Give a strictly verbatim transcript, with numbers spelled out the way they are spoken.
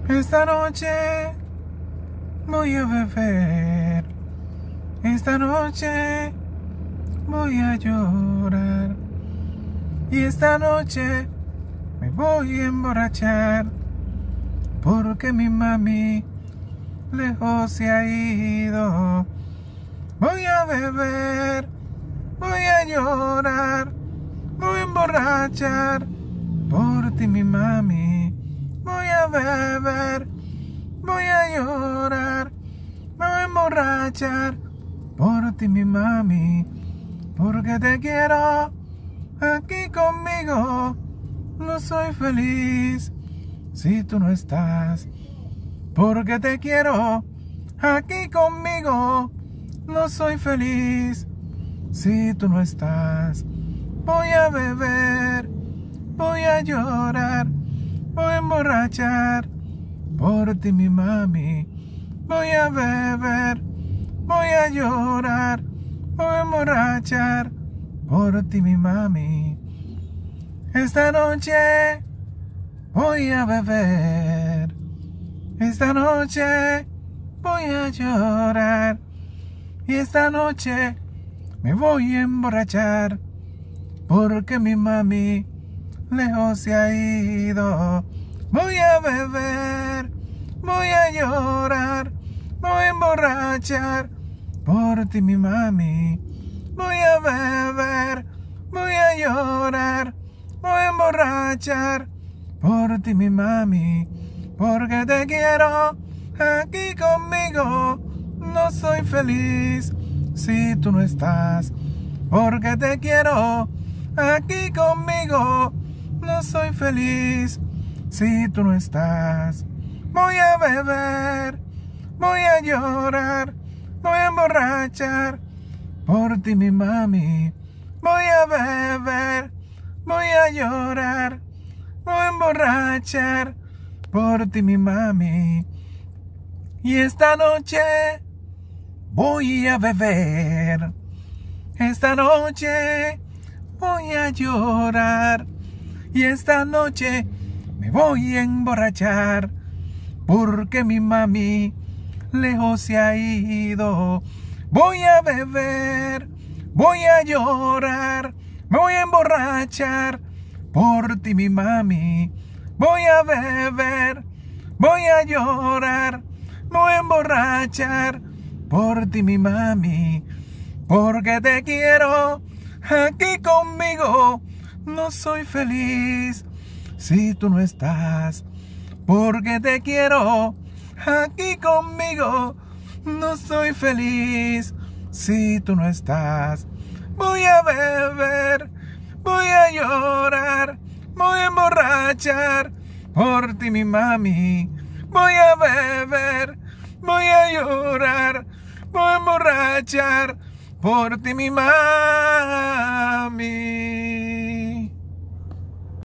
Esta noche voy a beber. Esta noche voy a llorar. Y esta noche me voy a emborrachar. Porque mi mami lejos se ha ido. Voy a beber, voy a llorar, voy a emborrachar. Por ti mi mami, voy a beber, voy a llorar, me voy a emborrachar. Por ti mi mami, porque te quiero aquí conmigo. No soy feliz si tú no estás, porque te quiero aquí conmigo. No soy feliz si tú no estás. Voy a beber, voy a llorar, voy a emborrachar. Por ti mi mami, voy a beber, voy a llorar, voy a emborrachar. Por ti mi mami. Esta noche voy a beber. Esta noche voy a llorar. Y esta noche me voy a emborrachar. Porque mi mami lejos se ha ido. Voy a beber, voy a llorar, voy a emborrachar. Por ti mi mami. Voy a beber, voy a llorar, voy a emborrachar. Por ti mi mami, porque te quiero aquí conmigo. No soy feliz si tú no estás, porque te quiero aquí conmigo. No soy feliz si tú no estás. Voy a beber, voy a llorar, voy a emborrachar. Por ti mi mami, voy a beber, voy a llorar, voy a emborrachar. Por ti mi mami. Y esta noche voy a beber. Esta noche voy a llorar. Y esta noche me voy a emborrachar. Porque mi mami lejos se ha ido. Voy a beber, voy a llorar, me voy a emborrachar. Por ti mi mami. Voy a beber, voy a llorar, me voy a emborrachar. Por ti mi mami, porque te quiero aquí conmigo. No soy feliz si tú no estás, porque te quiero aquí conmigo. No soy feliz si tú no estás. Voy a beber, voy a llorar, voy a emborrachar. Por ti mi mami. Voy a beber, voy a llorar, voy a emborrachar. Por ti mi mami.